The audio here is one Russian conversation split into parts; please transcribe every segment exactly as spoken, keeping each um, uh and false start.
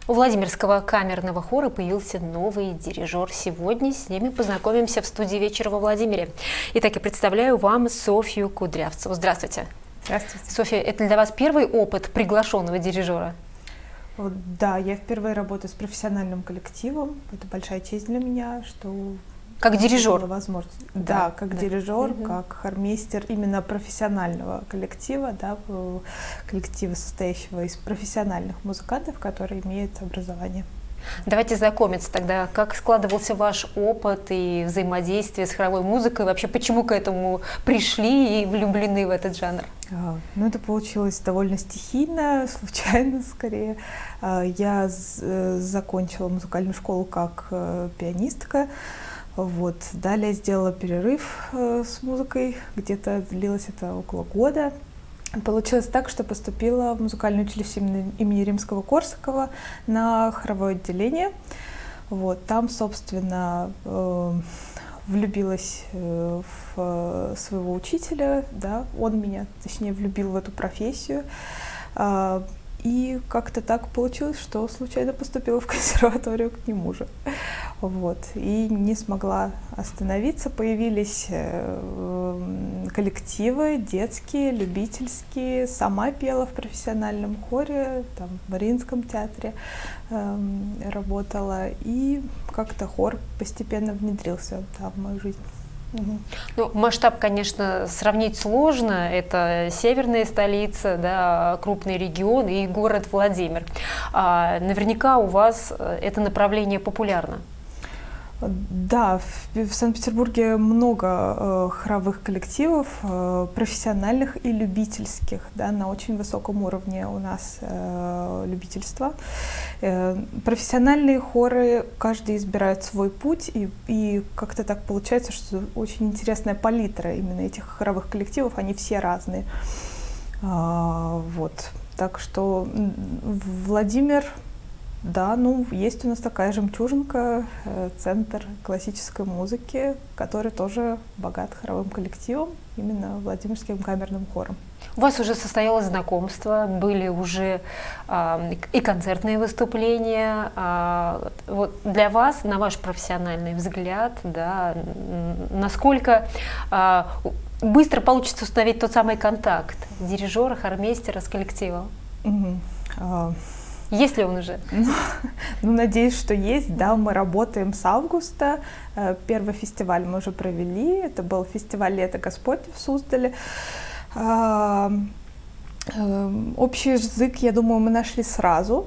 У Владимирского камерного хора появился новый дирижер. Сегодня с ними познакомимся в студии «Вечера во Владимире». Итак, я представляю вам Софью Кудрявцеву. Здравствуйте. Здравствуйте. Софья, это для вас первый опыт приглашенного дирижера? Да, я впервые работаю с профессиональным коллективом. Это большая честь для меня, что... Как дирижер? Возможность. Да, да, как да. дирижер, угу. как хормейстер именно профессионального коллектива, да, коллектива, состоящего из профессиональных музыкантов, которые имеют образование. Давайте знакомиться тогда, как складывался ваш опыт и взаимодействие с хоровой музыкой, вообще почему к этому пришли и влюблены в этот жанр? А, ну, это получилось довольно стихийно, случайно скорее. А, я закончила музыкальную школу как пианистка. Вот. Далее сделала перерыв э, с музыкой, где-то длилось это около года. Получилось так, что поступила в музыкальное училище имени Римского-Корсакова на хоровое отделение. Вот. Там, собственно, э, влюбилась э, в своего учителя, да, он меня, точнее, влюбил в эту профессию. Э, И как-то так получилось, что случайно поступила в консерваторию к нему же. Вот. И не смогла остановиться. Появились э, коллективы детские, любительские. Сама пела в профессиональном хоре, там, в Мариинском театре э, работала. И как-то хор постепенно внедрился, да, в мою жизнь. Угу. Ну, масштаб, конечно, сравнить сложно. Это северная столица, да, крупный регион и город Владимир. А, наверняка у вас это направление популярно. Да, в, в Санкт-Петербурге много э, хоровых коллективов, э, профессиональных и любительских, да, на очень высоком уровне у нас э, любительство. Э, профессиональные хоры, каждый избирает свой путь, и, и как-то так получается, что очень интересная палитра именно этих хоровых коллективов, они все разные. А, вот, так что Владимир... Да, ну, есть у нас такая жемчужинка, э, центр классической музыки, который тоже богат хоровым коллективом, именно Владимирским камерным хором. У вас уже состоялось знакомство, были уже э, и концертные выступления. Э, вот для вас, на ваш профессиональный взгляд, да, насколько э, быстро получится установить тот самый контакт дирижера, хормейстера с коллективом? Mm-hmm. uh... Есть ли он уже? Ну, ну, надеюсь, что есть. Да, мы работаем с августа. Первый фестиваль мы уже провели. Это был фестиваль «Лето Господь» в Суздале. Общий язык, я думаю, мы нашли сразу.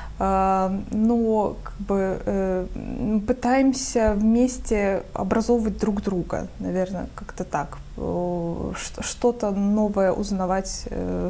Но как бы пытаемся вместе образовывать друг друга, наверное, как-то так. Что-то новое узнавать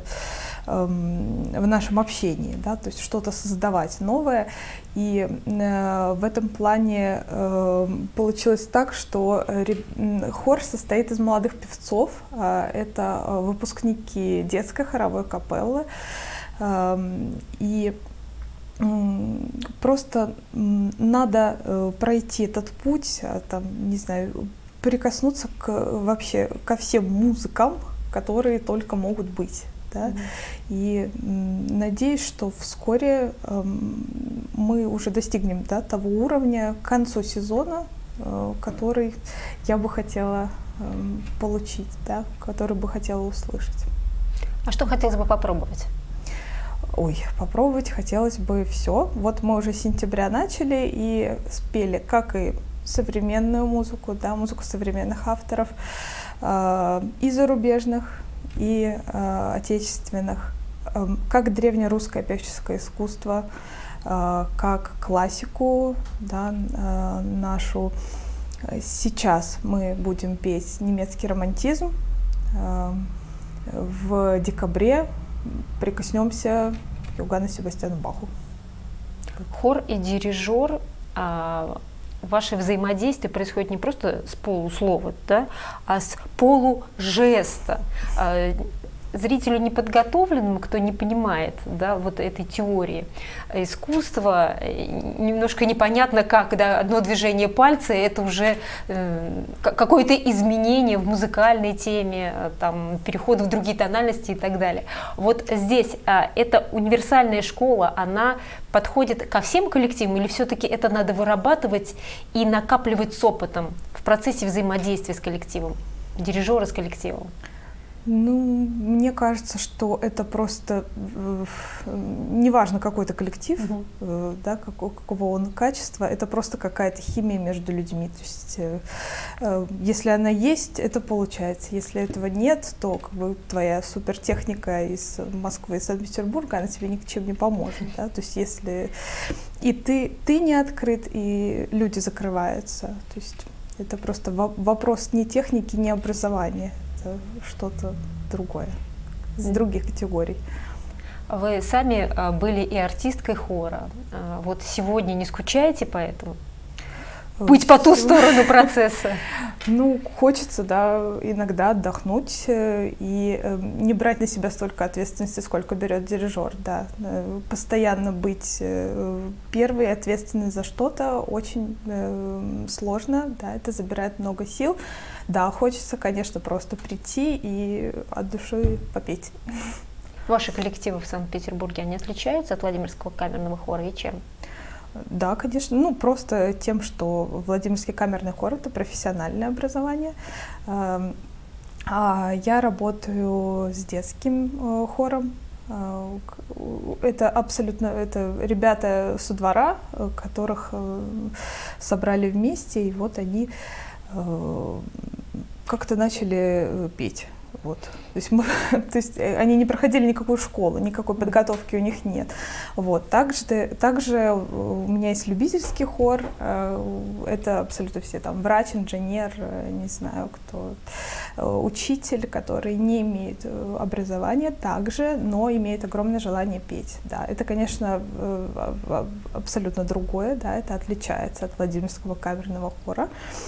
в нашем общении, да, то есть что-то создавать новое. И э, в этом плане э, получилось так, что хор состоит из молодых певцов. Э, это выпускники детской хоровой капеллы. Э, и э, просто надо э, пройти этот путь, э, там, не знаю, прикоснуться к, вообще ко всем музыкам, которые только могут быть. Да? Mm-hmm. И м, надеюсь, что вскоре эм, мы уже достигнем, да, того уровня к концу сезона, э, который я бы хотела э, получить, да, который бы хотела услышать. А что хотелось бы попробовать? Ой, попробовать хотелось бы все. Вот мы уже с сентября начали и спели как и современную музыку, да, музыку современных авторов, э, и зарубежных, и э, отечественных, э, как древнерусское певческое искусство, э, как классику, да, э, нашу. Сейчас мы будем петь немецкий романтизм. Э, в декабре прикоснемся к Иоганну Себастьяну Баху. Хор и дирижер, а, ваше взаимодействие происходит не просто с полуслова, да, а с полужеста. зрителю неподготовленному, кто не понимает, да, вот этой теории искусства, немножко непонятно, как, да, одно движение пальца, это уже э, какое-то изменение в музыкальной теме, там, переход в другие тональности и так далее. Вот здесь э, эта универсальная школа, она подходит ко всем коллективам, или все-таки это надо вырабатывать и накапливать с опытом в процессе взаимодействия с коллективом, дирижера с коллективом? Ну, мне кажется, что это просто э, неважно, какой это коллектив, угу. э, да, какого, какого он качества, это просто какая-то химия между людьми. То есть, э, э, если она есть, это получается. Если этого нет, то как бы твоя супертехника из Москвы и Санкт-Петербурга, она тебе ни к чем не поможет. Да? То есть, если и ты, ты не открыт, и люди закрываются. То есть, это просто вопрос не техники, не образования. Что-то другое, с других категорий. Вы сами были и артисткой хора. Вот сегодня не скучаете по этому? Путь по ту сторону процесса? Ну, хочется, да, иногда отдохнуть и не брать на себя столько ответственности, сколько берет дирижер, да. Постоянно быть первой, ответственной за что-то очень сложно, да, это забирает много сил. Да, хочется, конечно, просто прийти и от души попеть. Ваши коллективы в Санкт-Петербурге, они отличаются от Владимирского камерного хора и чем? Да, конечно, ну просто тем, что Владимирский камерный хор — это профессиональное образование. А я работаю с детским хором. Это абсолютно, это ребята со двора, которых собрали вместе, и вот они как-то начали петь. Вот. То есть, мы, то есть они не проходили никакую школу, никакой подготовки у них нет. Вот. Также, также у меня есть любительский хор, это абсолютно все, там, врач, инженер, не знаю кто, учитель, который не имеет образования также, но имеет огромное желание петь. Да. Это, конечно, абсолютно другое, да, это отличается от Владимирского камерного хора.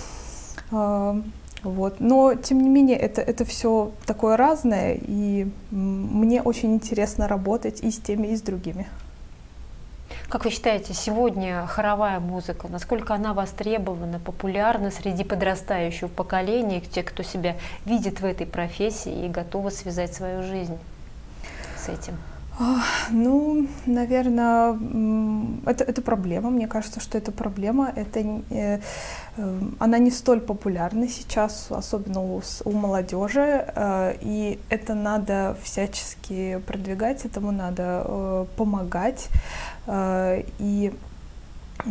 Вот. Но, тем не менее, это, это все такое разное, и мне очень интересно работать и с теми, и с другими. Как вы считаете, сегодня хоровая музыка, насколько она востребована, популярна среди подрастающего поколения, тех, кто себя видит в этой профессии и готовы связать свою жизнь с этим? Ну, наверное, это, это проблема. Мне кажется, что это проблема. Это, э, э, она не столь популярна сейчас, особенно у, у молодежи. Э, и это надо всячески продвигать, этому надо э, помогать. Э, и, э,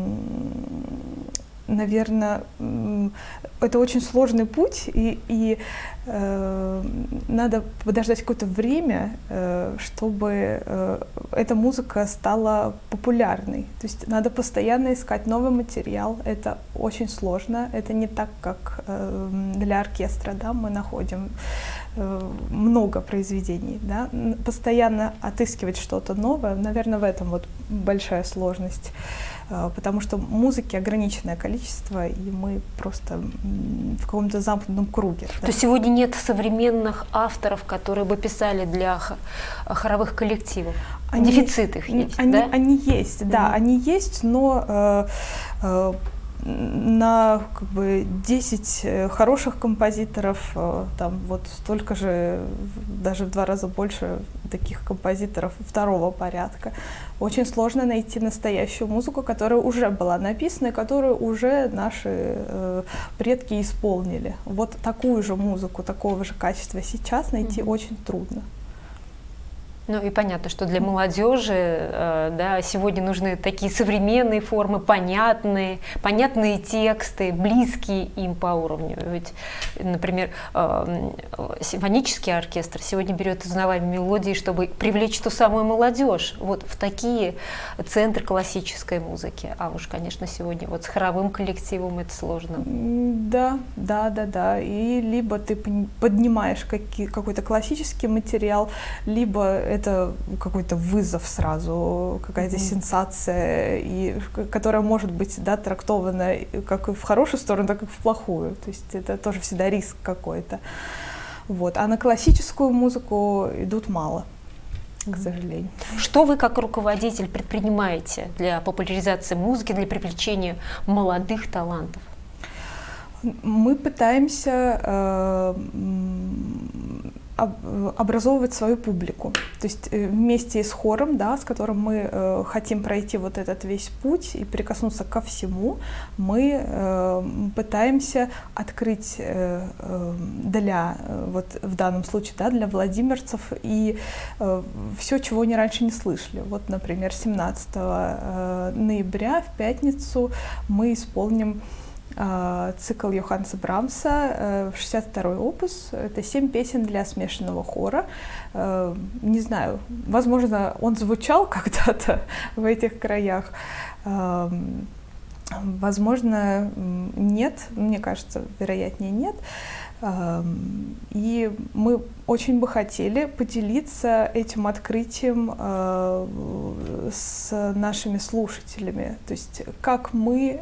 наверное, э, это очень сложный путь. И, и э, надо подождать какое-то время, э, чтобы э, эта музыка стала популярной. То есть надо постоянно искать новый материал. Это очень сложно. Это не так, как э, для оркестра. Да? Мы находим э, много произведений. Да? Постоянно отыскивать что-то новое, наверное, в этом вот большая сложность. Потому что музыки ограниченное количество, и мы просто в каком-то замкнутом круге. То есть сегодня нет современных авторов, которые бы писали для хоровых коллективов? Они, Дефицит их есть, они, да? Они есть, mm-hmm. да, они есть, но э, э, на как бы десять хороших композиторов, там вот столько же, даже в два раза больше таких композиторов второго порядка. Очень сложно найти настоящую музыку, которая уже была написана и которую уже наши э, предки исполнили. Вот такую же музыку, такого же качества сейчас найти mm-hmm. очень трудно. Ну и понятно, что для молодежи э, да, сегодня нужны такие современные формы, понятные, понятные тексты, близкие им по уровню. Ведь, например, э, симфонический оркестр сегодня берет узнаваемые мелодии, чтобы привлечь ту самую молодежь вот в такие центры классической музыки. А уж, конечно, сегодня вот с хоровым коллективом это сложно. Да, да, да, да. И либо ты поднимаешь какой-то классический материал, либо это какой-то вызов сразу, какая-то mm-hmm. сенсация, и, которая может быть да, трактована как в хорошую сторону, так и в плохую. То есть это тоже всегда риск какой-то. Вот. А на классическую музыку идут мало, к сожалению. Что вы как руководитель предпринимаете для популяризации музыки, для привлечения молодых талантов? Мы пытаемся э, образовывать свою публику. То есть вместе с хором, да, с которым мы э, хотим пройти вот этот весь путь и прикоснуться ко всему, мы э, пытаемся открыть э, э, для, вот в данном случае, да, для владимирцев и э, все, чего они раньше не слышали. Вот, например, семнадцатого ноября в пятницу мы исполним цикл Йоханнеса Брамса, шестьдесят второй опус. Это семь песен для смешанного хора. Не знаю, возможно, он звучал когда-то в этих краях. Возможно, нет. Мне кажется, вероятнее нет. И мы очень бы хотели поделиться этим открытием с нашими слушателями. То есть как мы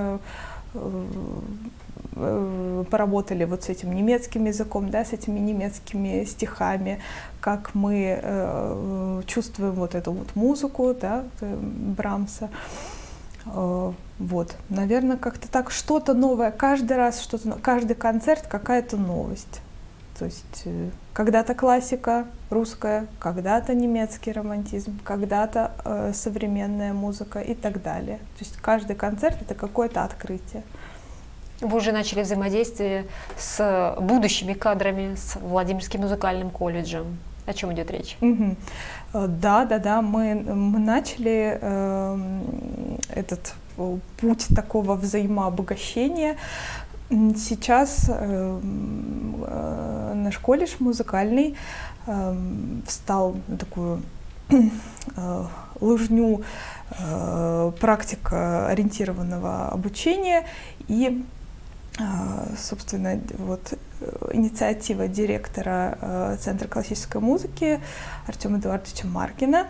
поработали вот с этим немецким языком, да, с этими немецкими стихами, как мы э, чувствуем вот эту вот музыку, да, Брамса. Э, вот, наверное, как-то так, что-то новое, каждый раз, что-то, каждый концерт какая-то новость. То есть э, когда-то классика русская, когда-то немецкий романтизм, когда-то э, современная музыка и так далее. То есть каждый концерт — это какое-то открытие. Вы уже начали взаимодействие с будущими кадрами, с Владимирским музыкальным колледжем. О чем идет речь? Угу. Да, да, да. Мы, мы начали э, этот путь такого взаимообогащения. Сейчас э, э, наш колледж музыкальный э, встал на такую э, лыжню э, практикоориентированного обучения, и, э, собственно, вот инициатива директора э, Центра классической музыки Артема Эдуардовича Маркина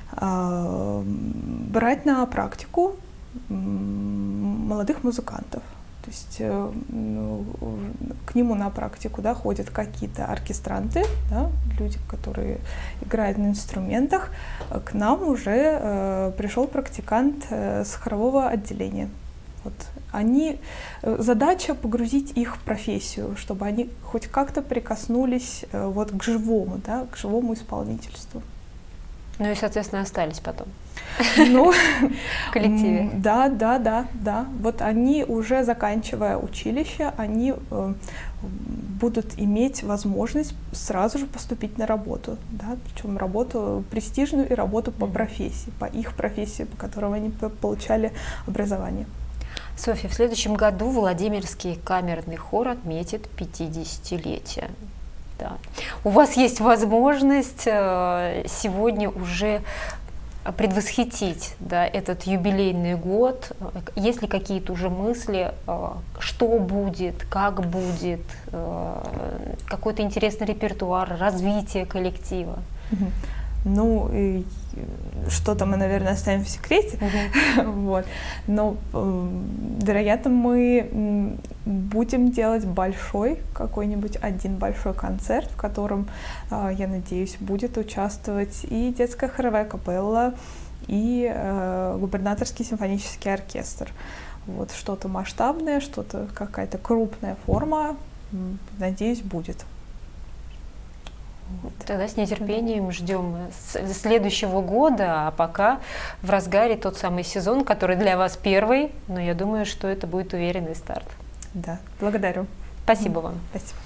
э, брать на практику э, молодых музыкантов. То есть э, ну, к нему на практику, да, ходят какие-то оркестранты, да, люди, которые играют на инструментах. К нам уже э, пришел практикант э, с хорового отделения. Вот. Они, э, задача погрузить их в профессию, чтобы они хоть как-то прикоснулись э, вот к живому, да, к живому исполнительству. Ну и, соответственно, остались потом. Ну, в коллективе. Да, да, да, да. Вот они, уже заканчивая училище, они э, будут иметь возможность сразу же поступить на работу, да, причем работу престижную и работу по профессии, по их профессии, по которой они получали образование. Софья, в следующем году Владимирский камерный хор отметит пятидесятилетие. Да. У вас есть возможность сегодня уже предвосхитить, да, этот юбилейный год. Есть ли какие-то уже мысли, что будет, как будет, какой-то интересный репертуар, развитие коллектива? Ну, что-то мы, наверное, оставим в секрете, uh-huh. вот. Но, вероятно, мы будем делать большой, какой-нибудь один большой концерт, в котором, я надеюсь, будет участвовать и детская хоровая капелла, и э, губернаторский симфонический оркестр. Вот, что-то масштабное, что-то, какая-то крупная форма, надеюсь, будет. Тогда с нетерпением ждем следующего года, а пока в разгаре тот самый сезон, который для вас первый, но я думаю, что это будет уверенный старт. Да, благодарю. Спасибо вам. Спасибо.